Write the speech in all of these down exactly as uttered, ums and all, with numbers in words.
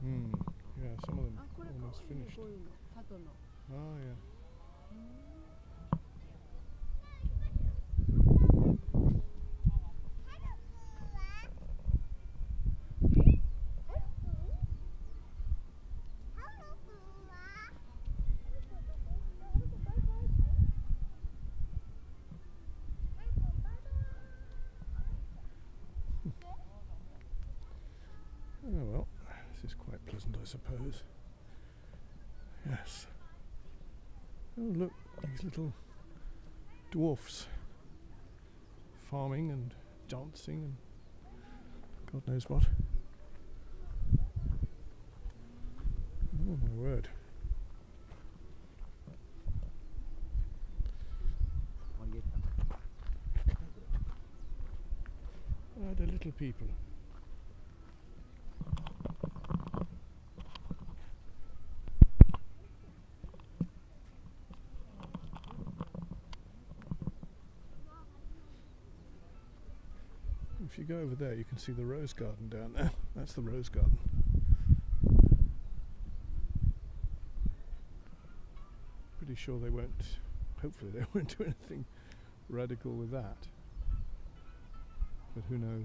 Hmm. Yeah, some of them almost finished. Oh yeah. Oh well, this is quite pleasant, I suppose. Yes. Oh look, these little dwarfs farming and dancing and God knows what. Oh my word. Ah, the little people. If you go over there, you can see the rose garden down there. That's the rose garden. Pretty sure they won't, hopefully they won't do anything radical with that. But who knows?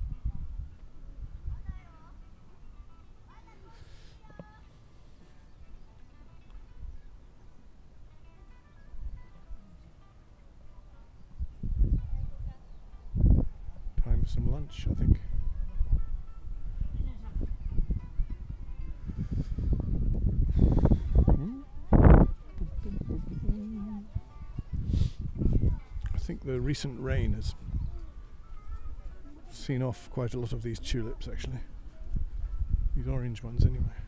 Time for some lunch, I think. I think the recent rain has seen off quite a lot of these tulips, actually. These orange ones, anyway.